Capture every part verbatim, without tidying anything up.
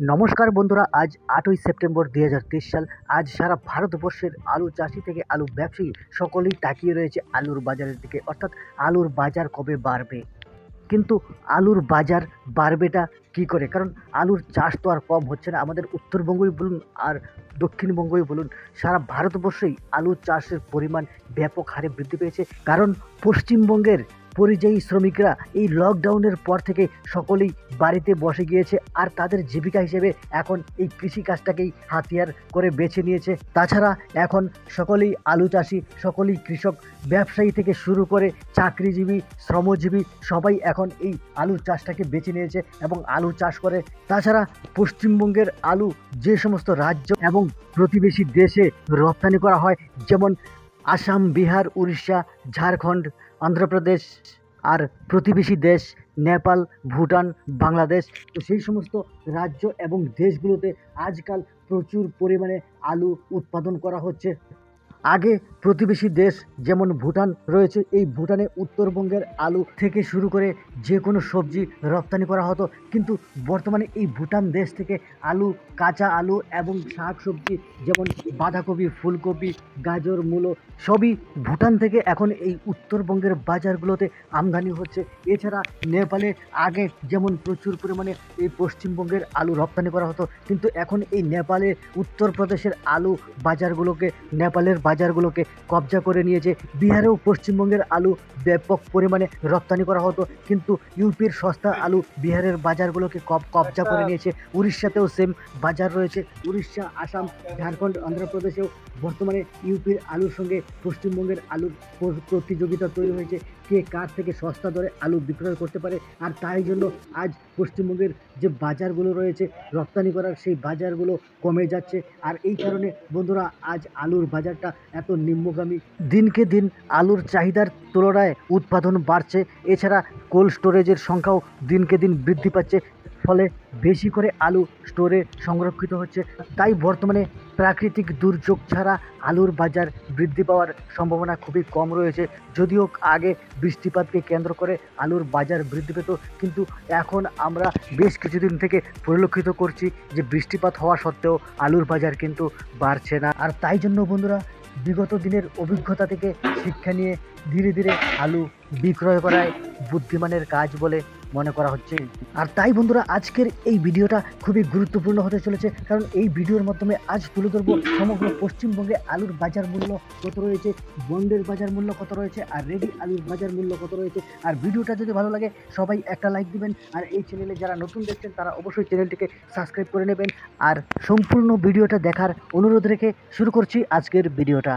নমস্কার বন্ধুরা, আজ আটই সেপ্টেম্বর দুই হাজার তেইশ সাল। আজ সারা ভারতবর্ষের আলু চাষি থেকে আলু ব্যবসায়ী সকলেই তাকিয়ে রয়েছে আলুর বাজারের দিকে, অর্থাৎ আলুর বাজার কবে বাড়বে। কিন্তু আলুর বাজার বাড়বেটা কী করে? কারণ আলুর চাষ তো আর কম হচ্ছে না। আমাদের উত্তরবঙ্গই বলুন আর দক্ষিণবঙ্গই বলুন, সারা ভারতবর্ষেই আলু চাষের পরিমাণ ব্যাপক হারে বৃদ্ধি পেয়েছে। কারণ পশ্চিমবঙ্গের পরিযায়ী শ্রমিকরা এই লকডাউনের পর থেকে সকলেই বাড়িতে বসে গিয়েছে, আর তাদের জীবিকা হিসেবে এখন এই কৃষিকাজটাকেই হাতিয়ার করে বেছে নিয়েছে। তাছাড়া এখন সকলেই আলু চাষি, সকলেই কৃষক, ব্যবসায়ী থেকে শুরু করে চাকরিজীবী, শ্রমজীবী সবাই এখন এই আলু চাষটাকে বেছে নিয়েছে এবং আলু চাষ করে। তাছাড়া পশ্চিমবঙ্গের আলু যে সমস্ত রাজ্য এবং প্রতিবেশী দেশে রপ্তানি করা হয়, যেমন আসাম, বিহার, উড়িষ্যা, ঝাড়খণ্ড, অন্ধ্রপ্রদেশ, আর প্রতিবেশী দেশ নেপাল, ভুটান, বাংলাদেশ, তো সেই সমস্ত রাজ্য এবং দেশগুলোতে আজকাল প্রচুর পরিমাণে আলু উৎপাদন করা হচ্ছে। আগে প্রতিবেশী দেশ যেমন ভুটান রয়েছে, এই ভুটানে উত্তরবঙ্গের আলু থেকে শুরু করে যে কোনো সবজি রপ্তানি করা হতো, কিন্তু বর্তমানে এই ভুটান দেশ থেকে আলু, কাঁচা আলু এবং শাক সবজি যেমন বাঁধাকপি, ফুলকপি, গাজর, মূলো সবই ভুটান থেকে এখন এই উত্তরবঙ্গের বাজারগুলোতে আমদানি হচ্ছে। এছাড়া নেপালে আগে যেমন প্রচুর পরিমাণে এই পশ্চিমবঙ্গের আলু রপ্তানি করা হতো, কিন্তু এখন এই নেপালে উত্তরপ্রদেশের আলু বাজারগুলোকে নেপালের বাজারগুলোকে কবজা করে নিয়েছে। বিহারেও পশ্চিমবঙ্গের আলু ব্যাপক পরিমাণে রপ্তানি করা হতো, কিন্তু ইউপির সস্তা আলু বিহারের বাজারগুলোকে কব কবজা করে নিয়েছে। উড়িষ্যাতেও সেম বাজার রয়েছে। উড়িষ্যা, আসাম, ঝাড়খণ্ড, অন্ধ্রপ্রদেশেও বর্তমানে ইউপির আলুর সঙ্গে পশ্চিমবঙ্গের আলুর প্রতিযোগিতা তৈরি হয়েছে, কে কার থেকে সস্তা দরে আলু বিক্রয় করতে পারে। আর তাই জন্য আজ পশ্চিমবঙ্গের যে বাজারগুলো রয়েছে রপ্তানি করার, সেই বাজারগুলো কমে যাচ্ছে। আর এই কারণে বন্ধুরা আজ আলুর বাজারটা এত নিম্নগামী। দিনকে দিন আলুর চাহিদার তুলনায় উৎপাদন বাড়ছে, এছাড়া কোল্ড স্টোরেজের সংখ্যাও দিনকে দিন বৃদ্ধি পাচ্ছে, ফলে বেশি করে আলু স্টোরে সংরক্ষিত হচ্ছে। তাই বর্তমানে প্রাকৃতিক দুর্যোগ ছাড়া আলুর বাজার বৃদ্ধি পাওয়ার সম্ভাবনা খুবই কম রয়েছে। যদিও আগে বৃষ্টিপাতকে কেন্দ্র করে আলুর বাজার বৃদ্ধি পেত, কিন্তু এখন আমরা বেশ কিছুদিন থেকে পরিলক্ষিত করছি যে বৃষ্টিপাত হওয়া সত্ত্বেও আলুর বাজার কিন্তু বাড়ছে না। আর তাই জন্য বন্ধুরা বিগত দিনের অভিজ্ঞতা থেকে শিক্ষা নিয়ে ধীরে ধীরে আলু বিক্রয় করায় বুদ্ধিমানের কাজ বলে মনে করা হচ্ছে। আর তাই বন্ধুরা আজকের এই ভিডিওটা খুবই গুরুত্বপূর্ণ হতে চলেছে, কারণ এই ভিডিওর মাধ্যমে আজ তুলে ধরবো সমগ্র পশ্চিমবঙ্গে আলুর বাজার মূল্য কত রয়েছে, বন্ডের বাজার মূল্য কত রয়েছে, আর রেডি আলুর বাজার মূল্য কত রয়েছে। আর ভিডিওটা যদি ভালো লাগে সবাই একটা লাইক দিবেন, আর এই চ্যানেলে যারা নতুন দেখছেন তারা অবশ্যই চ্যানেলটিকে সাবস্ক্রাইব করে নেবেন। আর সম্পূর্ণ ভিডিওটা দেখার অনুরোধ রেখে শুরু করছি আজকের ভিডিওটা।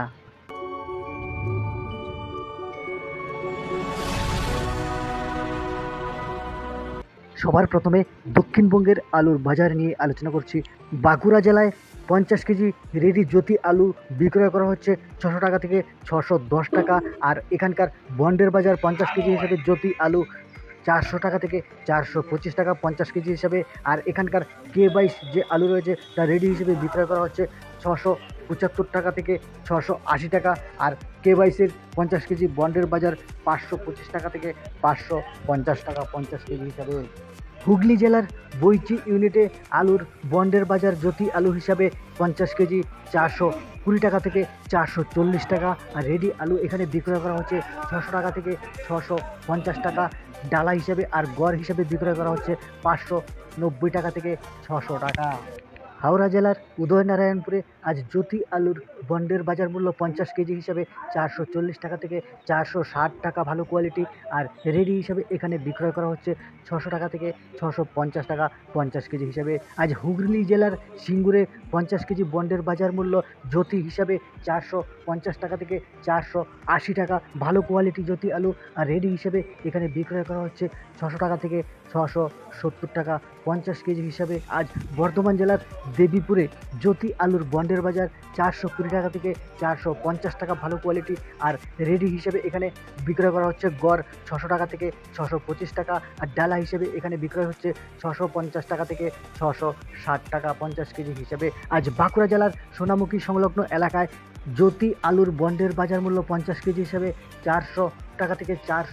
সবার প্রথমে দক্ষিণবঙ্গের আলুর বাজার নিয়ে আলোচনা করছি। বাঁকুড়া জেলায় পঞ্চাশ কেজি রেডি জ্যোতি আলু বিক্রয় করা হচ্ছে ছশো টাকা থেকে ছশো দশ টাকা। আর এখানকার বন্ডের বাজার পঞ্চাশ কেজি হিসাবে জ্যোতি আলু চারশো টাকা থেকে চারশো পঁচিশ টাকা পঞ্চাশ কেজি হিসাবে। আর এখানকার কে বাইশ যে আলু রয়েছে তা রেডি হিসেবে বিক্রয় করা হচ্ছে ছশো পঁচাত্তর টাকা থেকে ছশো আশি টাকা। আর কে বাইশের পঞ্চাশ কেজি বন্ডের বাজার পাঁচশো পঁচিশ টাকা থেকে পাঁচশো পঞ্চাশ টাকা পঞ্চাশ কেজি হিসাবে। হুগলি জেলার বৈচি ইউনিটে আলুর বন্ডের বাজার জ্যোতি আলু হিসাবে পঞ্চাশ কেজি চারশো কুড়ি টাকা থেকে চারশো চল্লিশ টাকা। আর রেডি আলু এখানে বিক্রয় করা হচ্ছে ছশো টাকা থেকে ছশো পঞ্চাশ টাকা ডালা হিসাবে। আর গড় হিসাবে বিক্রয় করা হচ্ছে পাঁচশো নব্বই টাকা থেকে ছশো টাকা। হাওড়া জেলার উদয়নারায়ণপুরে আজ জ্যোতি আলুর বন্ডের বাজার মূল্য পঞ্চাশ কেজি হিসাবে চারশো চল্লিশ টাকা থেকে চারশো ষাট টাকা ভালো কোয়ালিটি। আর রেডি হিসাবে এখানে বিক্রয় করা হচ্ছে ছশো টাকা থেকে ছশো পঞ্চাশ টাকা পঞ্চাশ কেজি হিসাবে। আজ হুগলি জেলার সিঙ্গুরে পঞ্চাশ কেজি বন্ডের বাজার মূল্য জ্যোতি হিসাবে চারশো পঞ্চাশ টাকা থেকে চারশো আশি টাকা ভালো কোয়ালিটি জ্যোতি আলু। আর রেডি হিসাবে এখানে বিক্রয় করা হচ্ছে ছশো টাকা থেকে ছশো সত্তর টাকা পঞ্চাশ কেজি হিসাবে। আজ বর্ধমান জেলার দেবীপুরে জ্যোতি আলুর বন্ডের বাজার চারশো কুড়ি টাকা থেকে চারশো পঞ্চাশ টাকা ভালো কোয়ালিটি। আর রেডি হিসেবে এখানে বিক্রয় করা হচ্ছে গড় ছশো টাকা থেকে ছশো পঁচিশ টাকা। আর ডালা হিসেবে এখানে বিক্রয় হচ্ছে ছশো পঞ্চাশ টাকা থেকে ছশো ষাট টাকা পঞ্চাশ কেজি হিসেবে। আজ বাঁকুড়া জেলার সোনামুখী সংলগ্ন এলাকায় জ্যোতি আলুর বন্ডের বাজার মূল্য পঞ্চাশ কেজি হিসেবে চারশো টাকা থেকে চারশো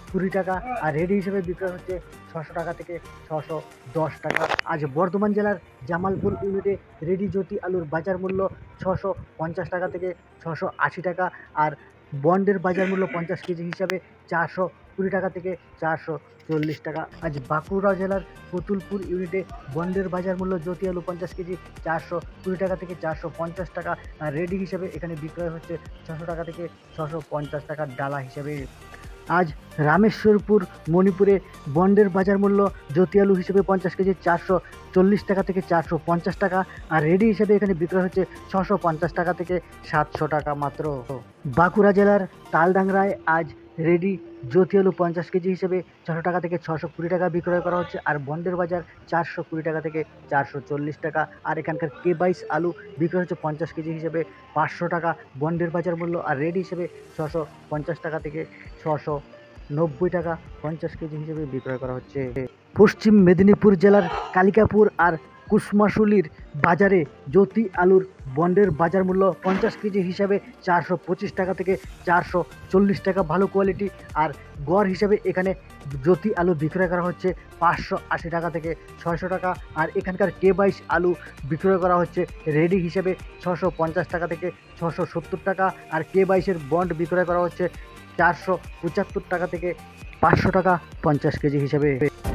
কুড়ি টাকা আর রেডি হিসেবে বিক্রয় হচ্ছে ছশো টাকা থেকে ছশো দশ টাকা। আজ বর্ধমান জেলার জামালপুর ইউনিটে রেডি জ্যোতি আলুর বাজার মূল্য ছশো পঞ্চাশ টাকা থেকে ছশো আশি টাকা আর বন্ডের বাজার মূল্য পঞ্চাশ কেজি হিসাবে চারশো কুড়ি টাকা থেকে চারশো চল্লিশ টাকা। আজ বাঁকুড়া জেলার পুতুলপুর ইউনিটে বন্ডের বাজার মূল্য জ্যোতি আলু পঞ্চাশ কেজি চারশো কুড়ি টাকা থেকে চারশো পঞ্চাশ টাকা আর রেডি হিসাবে এখানে বিক্রয় হচ্ছে ছশো টাকা থেকে ছশো পঞ্চাশ টাকা ডালা হিসাবে। আজ রামেশ্বরপুর মণিপুরে বন্ডের বাজার মূল্য জ্যোতি আলু হিসেবে পঞ্চাশ কেজি চারশো চল্লিশ টাকা থেকে চারশো পঞ্চাশ টাকা আর রেডি হিসেবে এখানে বিক্রয় হচ্ছে ছশো পঞ্চাশ টাকা থেকে সাতশো টাকা মাত্র। বাঁকুড়া জেলার তালডাংরায় আজ রেডি জ্যোতি আলু পঞ্চাশ কেজি হিসেবে ছশো টাকা থেকে ছশো কুড়ি টাকা বিক্রয় করা হচ্ছে আর বন্ডের বাজার চারশো কুড়ি টাকা থেকে চারশো চল্লিশ টাকা আর এখানকার কে বাইশ আলু বিক্রয় হচ্ছে পঞ্চাশ কেজি হিসেবে পাঁচশো টাকা বন্ডের বাজার মূল্য আর রেডি হিসেবে ছশো পঞ্চাশ টাকা থেকে ছশো নব্বই টাকা পঞ্চাশ কেজি হিসেবে বিক্রয় করা হচ্ছে। পশ্চিম মেদিনীপুর জেলার কালিকাপুর আর কুসমাশুলির বাজারে জ্যোতি আলুর বন্ডের বাজার মূল্য পঞ্চাশ কেজি হিসাবে চারশো পঁচিশ টাকা থেকে চারশো চল্লিশ টাকা ভালো কোয়ালিটি আর গড় হিসাবে এখানে জ্যোতি আলু বিক্রয় করা হচ্ছে পাঁচশো আশি টাকা থেকে ছয়শো টাকা আর এখানকার কে বাইশ আলু বিক্রয় করা হচ্ছে রেডি হিসেবে ছশো পঞ্চাশ টাকা থেকে ছশো সত্তর টাকা আর কে বাইশের বন্ড বিক্রয় করা হচ্ছে চারশো পঁচাত্তর টাকা থেকে পাঁচশো টাকা পঞ্চাশ কেজি হিসেবে।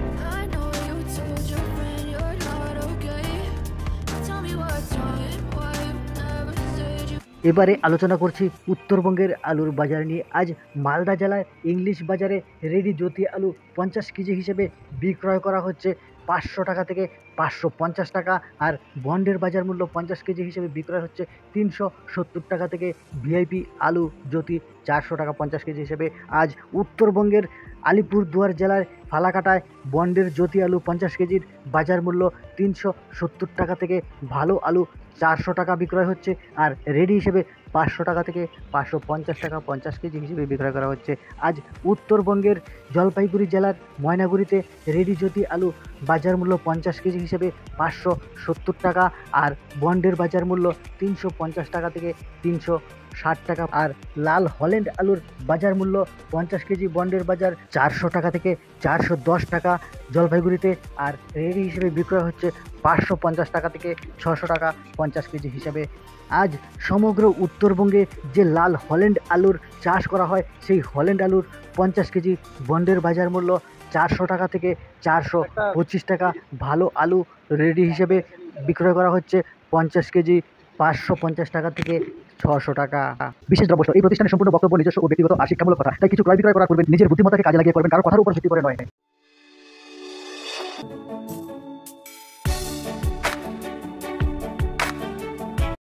এবারে আলোচনা করছি উত্তরবঙ্গের আলুর বাজার নিয়ে। আজ মালদা জেলায় ইংলিশ বাজারে রেডি জ্যোতি আলু পঞ্চাশ কেজি হিসেবে বিক্রয় করা হচ্ছে পাঁচশো টাকা থেকে পাঁচশো পঞ্চাশ টাকা আর বন্ডের বাজার মূল্য পঞ্চাশ কেজি হিসেবে বিক্রয় হচ্ছে তিনশো সত্তর টাকা থেকে ভিআইপি আলু জ্যোতি চারশো টাকা পঞ্চাশ কেজি হিসেবে। আজ উত্তরবঙ্গের আলিপুরদুয়ার জেলার ফালাকাটায় বন্ডের জ্যোতি আলু পঞ্চাশ কেজির বাজার মূল্য তিনশো সত্তর টাকা থেকে ভালো আলু চারশো টাকা বিক্রয় হচ্ছে আর রেডি হিসেবে পাঁচশো টাকা থেকে পাঁচশো পঞ্চাশ টাকা পঞ্চাশ কেজি হিসেবে বিক্রয় করা হচ্ছে। আজ উত্তরবঙ্গের জলপাইগুড়ি জেলার ময়নাগুড়িতে রেডি জ্যোতি আলু বাজার মূল্য পঞ্চাশ কেজি হিসেবে পাঁচশো সত্তর টাকা আর বন্ডের বাজার মূল্য তিনশো পঞ্চাশ টাকা থেকে তিনশো ষাট টাকা আর লাল হল্যান্ড আলুর বাজার মূল্য পঞ্চাশ কেজি বন্ডের বাজার চারশো টাকা থেকে চারশো দশ টাকা জলপাইগুড়িতে আর রেডি হিসেবে বিক্রয় হচ্ছে পাঁচশো পঞ্চাশ টাকা থেকে ছশো টাকা পঞ্চাশ কেজি হিসাবে। আজ সমগ্র উত্তরবঙ্গে যে লাল হল্যান্ড আলুর চাষ করা হয় সেই হল্যান্ড আলুর পঞ্চাশ কেজি বন্ডের বাজার মূল্য চারশো টাকা থেকে চারশো পঁচিশ টাকা ভালো আলু রেডি হিসেবে বিক্রয় করা হচ্ছে পঞ্চাশ কেজি পাঁচশো পঞ্চাশ টাকা থেকে ছশো টাকা। বিশেষ দ্রব্য এই প্রতিষ্ঠানের সম্পূর্ণ বক্তব্য নিজস্ব ও ব্যক্তিগত আর শিক্ষামূলক কথা, তাই কিছু ক্রয় বিক্রয় করার পূর্বে নিজের বুদ্ধিমত্তাকে কাজে লাগিয়ে করবেন, কারো কথার উপর ভিত্তি করে নয়।